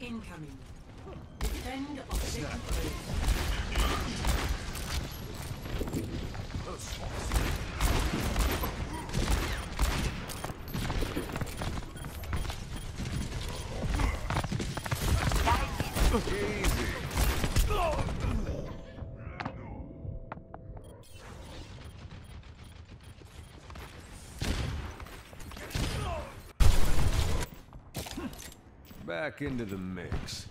incoming. Defend objective. Back into the mix.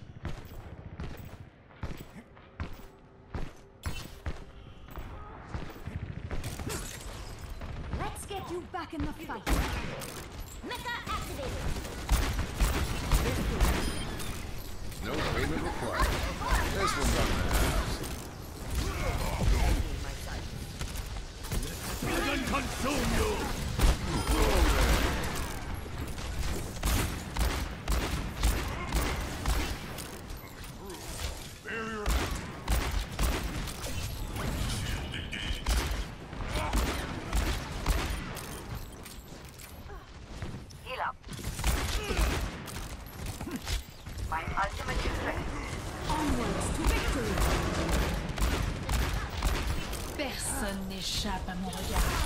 Let's get you back in the fight. Mecha activated. No payment required. This one's on the house. Dragon consume you! Personne n'échappe à mon regard.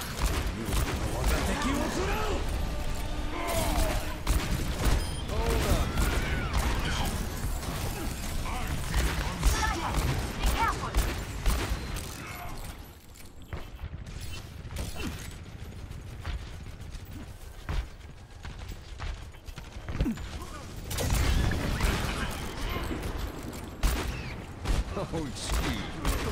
Oh, gee.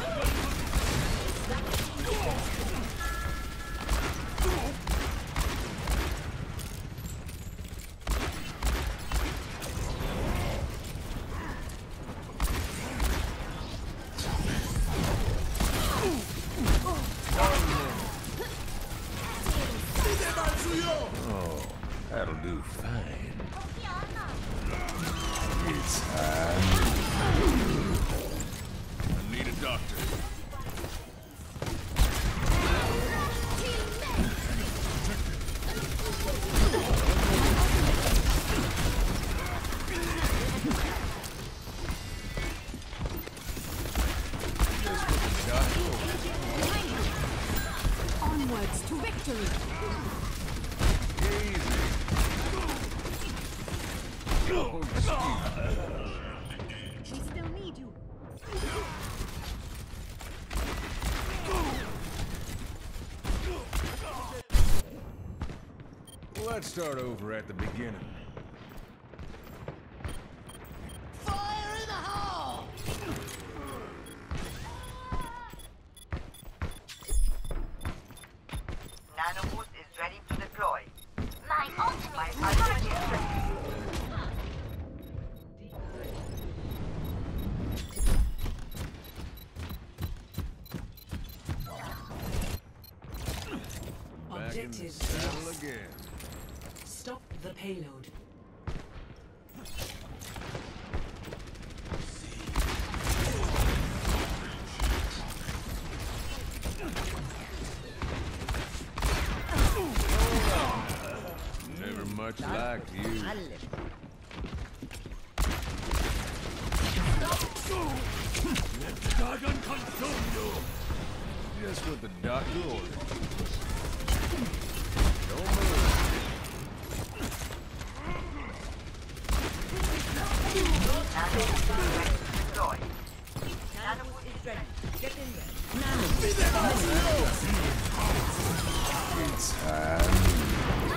Oh, that'll do fine. It's time. I need a doctor. Onwards to victory. Oh, We still need you. let's start over at the beginning. Fire in the hole! Nanoboost is ready to deploy. My ultimate My ultimate is ready. Back in the Objective saddle lost. again. Stop the payload. Never much liked you. Dragon consume you! Just what the doctor ordered. Don't move. Nanoboost is ready to deploy. Nanoboost is ready. Get in there. It's time.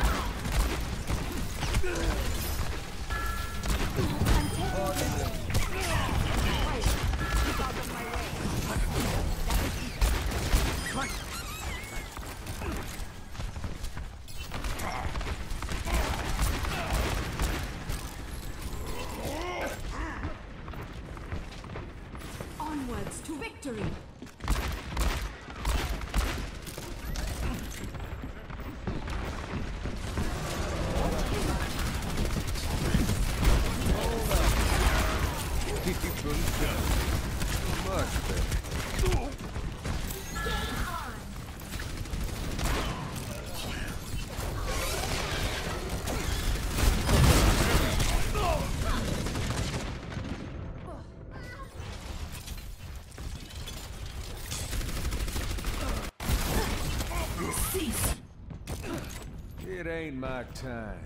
onwards to victory. Much better. ain't my time.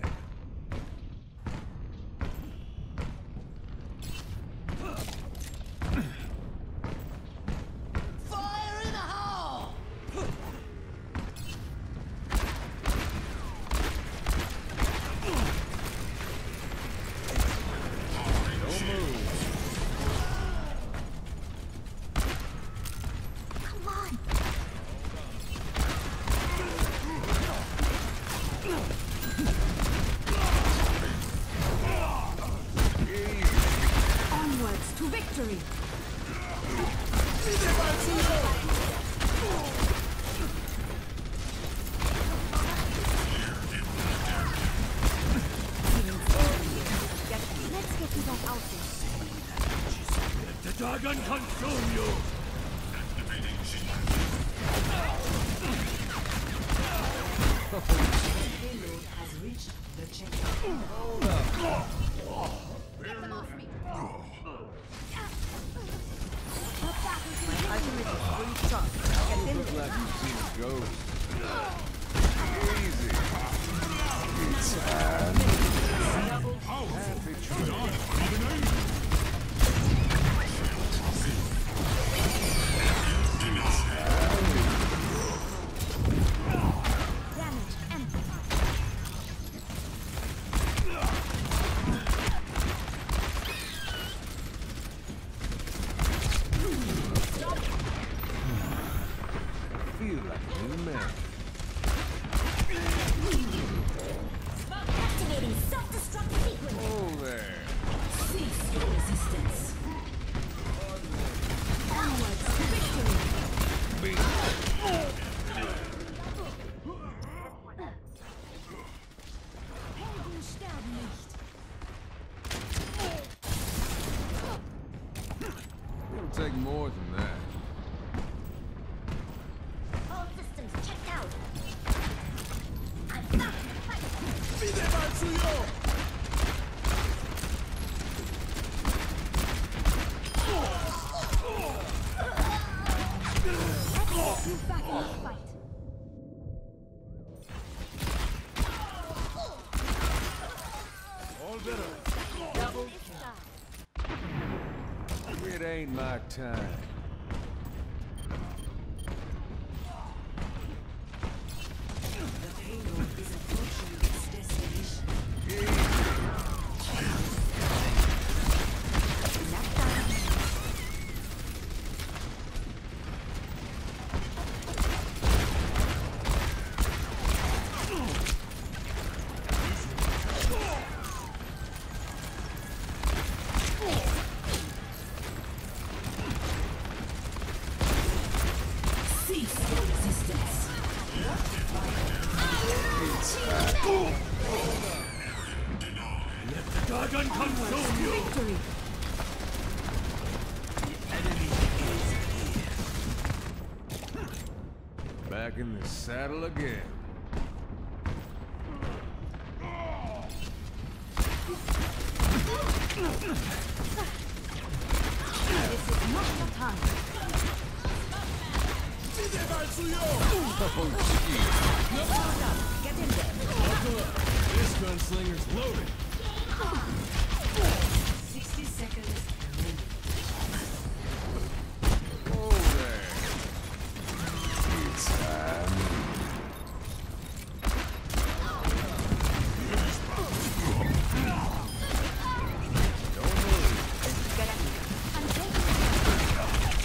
Fire in the hole! Don't move. Come on. Onwards to victory. Let's get you back out there. Let the dragon consume you! Payload has reached the checkpoint. Get them off me. Ultimate is fully charged. Get in Look there. like you've seen a ghost. Easy. It's happy tree. Damage amplified. Feel like a new man. Activating self-destruct sequence. Oh there. Cease your resistance. Onwards to victory. Helden sterben nicht. It'll take more than that. All systems checked out. I'm back in the fight. Let's get you back in the fight. All better. Double It ain't my time. The payload is approaching its destination. Cease your resistance. Let the dragon consume you! Victory. Back in the saddle again. This is not the time. Get in there. This gunslinger's loaded! 60 seconds remaining. Oh there. It's Don't move. Get in there. I'm taking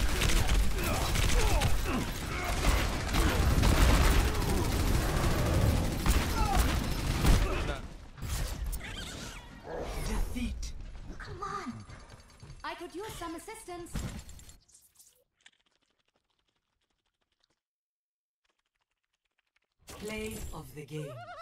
Defeat. Come on. I could use some assistance. Play of the game.